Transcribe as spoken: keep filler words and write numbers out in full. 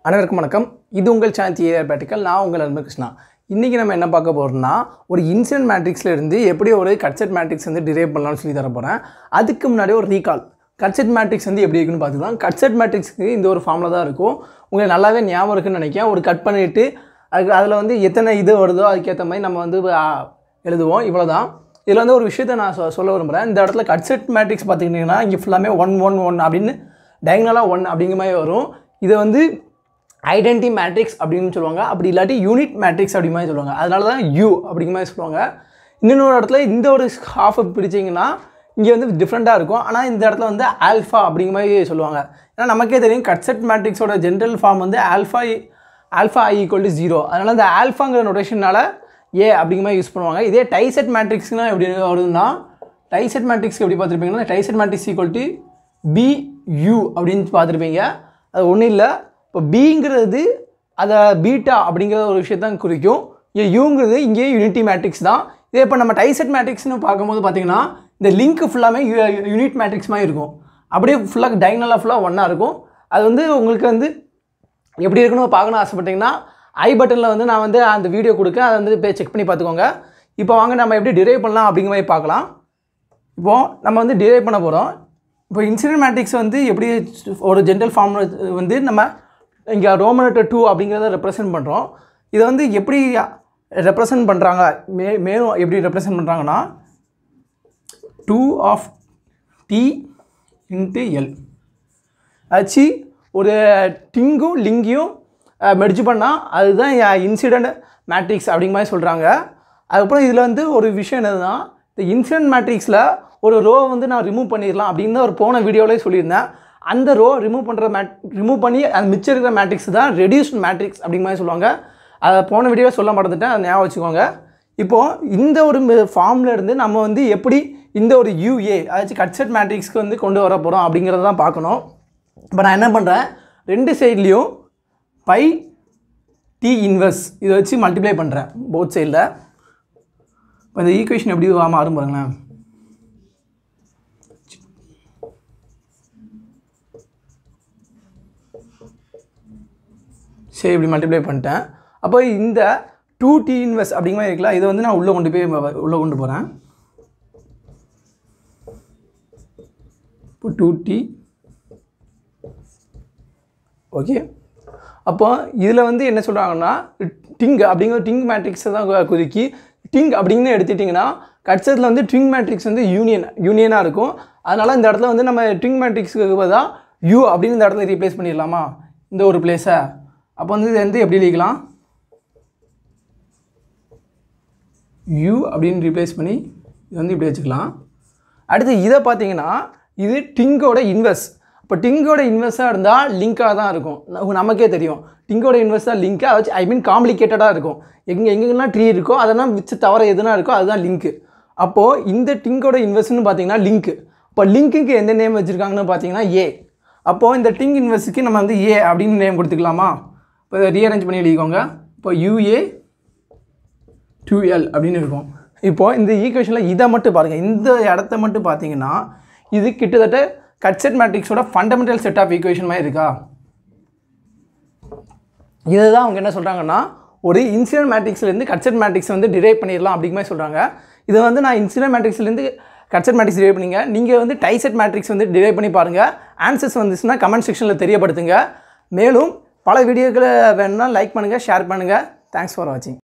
அனைவருக்கும் வணக்கம். இது உங்கள் சேனல் தியரிட்டிக்கல். நான் உங்கள் அன்பு கிருஷ்ணா. இன்றைக்கி நம்ம என்ன பார்க்க போகிறோம்னா, ஒரு இன்சிடென்ட் மேட்ரிக்ஸில் இருந்து எப்படி ஒரு கட்செட் மேட்ரிக்ஸ் வந்து டிரைவ் பண்ணலாம்னு சொல்லி தர போகிறேன். அதுக்கு முன்னாடி ஒரு ரீகால், கட்செட் மேட்ரிக்ஸ் வந்து எப்படி இருக்குன்னு பார்த்துக்கலாம். கட்செட் மேட்ரிக்ஸுக்கு இந்த ஒரு ஃபார்மில் தான் இருக்கும். உங்களுக்கு நல்லாவே ஞாபகம் இருக்குன்னு நினைக்கிறேன். ஒரு கட் பண்ணிவிட்டு அதுக்கு அதில் வந்து எத்தனை இது வருதோ அதுக்கேற்ற மாதிரி நம்ம வந்து எழுதுவோம். இவ்வளோ தான். இதில் வந்து ஒரு விஷயத்தை நான் சொ சொல்ல விரும்புகிறேன். இந்த இடத்துல கட்செட் மேட்ரிக்ஸ் பார்த்துக்கிட்டிங்கன்னா இங்கே ஃபுல்லாமே ஒன் ஒன் ஒன் அப்படின்னு டயகனலாக ஒன் அப்படிங்கிற மாதிரி வரும். இதை வந்து ஐடென்டி மேட்ரிக்ஸ் அப்படின்னு சொல்லுவாங்க. அப்படி இல்லாட்டி யூனிட் மேட்ரிக்ஸ் அப்படி மாதிரி சொல்லுவாங்க. அதனால தான் யூ அப்படிங்கிற மாதிரி சொல்லுவாங்க. இன்னொரு இடத்துல இந்த ஒரு ஹாஃபை பிடிச்சிங்கன்னா இங்கே வந்து டிஃப்ரெண்ட்டாக இருக்கும். ஆனால் இந்த இடத்துல வந்து ஆல்ஃபா அப்படிங்கிற மாதிரி சொல்லுவாங்க. ஏன்னா நமக்கே தெரியும் கட்செட் மேட்ரிக்ஸோட ஜென்ரல் ஃபார்ம் வந்து alpha alpha i equal to zero. அதனால் இந்த ஆல்ஃபாங்கிற நொட்டேஷனால் ஏ அப்படிங்கிற மாதிரி யூஸ் பண்ணுவாங்க. இதே டைசெட் மேட்ரிக்ஸ்னால் எப்படி வருதுன்னா, டைசெட் மேட்ரிக்ஸ்க்கு எப்படி பார்த்துருப்பீங்கன்னா tieset matrix equal to B U அப்படின்னு பார்த்துருப்பீங்க. அது ஒன்றும் இல்லை. இப்போ பிங்கிறது அதை பீட்டா அப்படிங்கிற ஒரு விஷயத்தான் குறிக்கும். இங்கே யூங்கிறது இங்கே யூனிட்டி மேட்ரிக்ஸ் தான். இதே இப்போ நம்ம டைசெட் மேட்ரிக்ஸ்னு பார்க்கும்போது பார்த்திங்கன்னா இந்த லிங்க் ஃபுல்லாமே யூ யூனிட் மேட்ரிக்ஸ் மாதிரி இருக்கும். அப்படியே ஃபுல்லாக டயகனலாக ஃபுல்லாக ஒன்றா இருக்கும். அது வந்து உங்களுக்கு வந்து எப்படி இருக்குன்னு பார்க்கணும் ஆசைப்பட்டிங்கன்னா ஐ பட்டனில் வந்து நான் வந்து அந்த வீடியோ கொடுக்க அதை வந்து போய் செக் பண்ணி பார்த்துக்கோங்க. இப்போ வாங்க நம்ம எப்படி டிரைவ் பண்ணலாம் அப்படிங்கிற மாதிரி பார்க்கலாம். இப்போது நம்ம வந்து டிரைவ் பண்ண போகிறோம். இப்போ இன்சிடென்ட் மேட்ரிக்ஸ் வந்து எப்படி ஒரு ஜென்ரல் ஃபார்ம் வந்து நம்ம இங்கே ரோமன் லெட்டர் டூ அப்படிங்கிறத ரெப்ரசென்ட் பண்ணுறோம். இதை வந்து எப்படி ரெப்ரசென்ட் பண்ணுறாங்க, மே மேலும் எப்படி ரெப்ரசென்ட் பண்ணுறாங்கன்னா two of T into L ஆச்சு ஒரு டிங்கும் லிங்கையும் மெர்ஜ் பண்ணால் அதுதான் இன்சிடென்ட் மேட்ரிக்ஸ் அப்படிங்கிற மாதிரி சொல்கிறாங்க. அதுக்கப்புறம் இதில் வந்து ஒரு விஷயம் என்னதுன்னா, இந்த இன்சிடென்ட் மேட்ரிக்ஸில் ஒரு ரோ வந்து நான் ரிமூவ் பண்ணிடலாம் அப்படின்னு ஒரு போன வீடியோவிலே சொல்லியிருந்தேன். அந்த ரோ ரிமூவ் பண்ணுற மேட் ரிமூவ் பண்ணி அந்த மிச்சம் இருக்கிற மேட்ரிக்ஸ் தான் ரெடியூஸ்ட் மேட்ரிக்ஸ் அப்படிங்கிற மாதிரி சொல்லுவாங்க. அதை போன வீடியோவில் சொல்ல மறந்துட்டேன், அதை ஞாபகம் வச்சுக்கோங்க. இப்போது இந்த ஒரு ஃபார்மில் இருந்து நம்ம வந்து எப்படி இந்த ஒரு யூஏ அதாச்சும் கட்செட் மேட்ரிக்ஸ்க்கு வந்து கொண்டு வர போகிறோம் அப்படிங்கிறத தான் பார்க்கணும். இப்போ நான் என்ன பண்ணுறேன், ரெண்டு சைட்லேயும் பை டி இன்வெர்ஸ் இதை வச்சு மல்டிப்ளை பண்ணுறேன் போத் சைடில். இப்போ இந்த ஈக்குவேஷன் எப்படி மாறும் பாருங்களேன். சரி, இப்படி மல்டிப்ளை பண்ணிட்டேன். அப்போ இந்த டூ டி இன்வெர்ஸ் அப்படிங்கிற மாதிரி இருக்குல்ல, இதை வந்து நான் உள்ளே கொண்டு போய் உள்ளே கொண்டு போகிறேன். இப்போ டூ டி ஓகே. அப்போ இதில் வந்து என்ன சொல்கிறாங்கன்னா டிங் அப்படிங்கிற டிங் மேட்ரிக்ஸை தான் குறிக்கி டிங் அப்படின்னு எடுத்துட்டிங்கன்னா கட்செட்டில் வந்து டிங் மேட்ரிக்ஸ் வந்து யூனியன் யூனியனாக இருக்கும். அதனால் இந்த இடத்துல வந்து நம்ம டிங் மேட்ரிக்ஸுக்கு பதிலாக யூ அப்படின்னு இந்த இடத்துல ரீப்ளேஸ் பண்ணிடலாமா இந்த ஒரு பிளேஸை. அப்போ வந்து இது வந்து எப்படி எழுதிக்கலாம், யூ அப்படின்னு ரீப்ளேஸ் பண்ணி இது வந்து இப்படி வச்சுக்கலாம். அடுத்து இதை பார்த்தீங்கன்னா இது டிங்கோட இன்வெர்ஸ். இப்போ டிங்கோட இன்வெர்ஸாக இருந்தால் லிங்காக தான் இருக்கும். நமக்கே தெரியும் டிங்கோட இன்வெர்ஸ் தான் லிங்காக வச்சு ஐ மீன் காம்ப்ளிகேட்டடாக இருக்கும். எங்கே எங்கெங்கெல்லாம் ட்ரீ இருக்கோ அதெல்லாம் வச்சு தவிர எதுனா இருக்கோ அதுதான் லிங்க்கு. அப்போது இந்த டிங்கோட இன்வெர்ஸ்னு பார்த்தீங்கன்னா லிங்க்கு. இப்போ லிங்க்குக்கு எந்த நேம் வச்சுருக்காங்கன்னு பார்த்தீங்கன்னா ஏ. அப்போது இந்த டிங் இன்வெர்ஸுக்கு நம்ம வந்து ஏ அப்படின்னு நேம் கொடுத்துக்கலாமா. இப்போ இதை ரீஅரேஞ்ச் பண்ணி எழுதிக்கோங்க. இப்போ யூஏ டூ எல் அப்படின்னு இருக்கும். இப்போது இந்த ஈக்குவேஷனில் இதை மட்டும் பாருங்கள், இந்த இடத்த மட்டும் பார்த்தீங்கன்னா இது கிட்டத்தட்ட கட்செட் மேட்ரிக்ஸோட ஃபண்டமெண்டல் செட் ஆஃப் ஈக்குவேஷன் மாதிரி இருக்கா. இதை தான் அவங்க என்ன சொல்கிறாங்கன்னா ஒரு இன்சிடென்ட் மேட்ரிக்ஸ்லேருந்து கட்செட் மேட்ரிக்ஸ் வந்து டிரைவ் பண்ணிடலாம் அப்படிங்கிற மாதிரி சொல்கிறாங்க. இதை வந்து நான் இன்சிடென்ட் மேட்ரிக்ஸ்லேருந்து கட்செட் மேட்ரிக்ஸ் டிரைவ் பண்ணிங்க, நீங்கள் வந்து டைசெட் மேட்ரிக்ஸ் வந்து டிரைவ் பண்ணி பாருங்கள். ஆன்சர்ஸ் வந்துச்சுன்னா கமெண்ட் செக்ஷனில் தெரியப்படுத்துங்க. மேலும் பல வீடியோக்களை வேணும்னா லைக் பண்ணுங்கள், ஷேர் பண்ணுங்கள். தேங்க்ஸ் ஃபார் வாட்சிங்.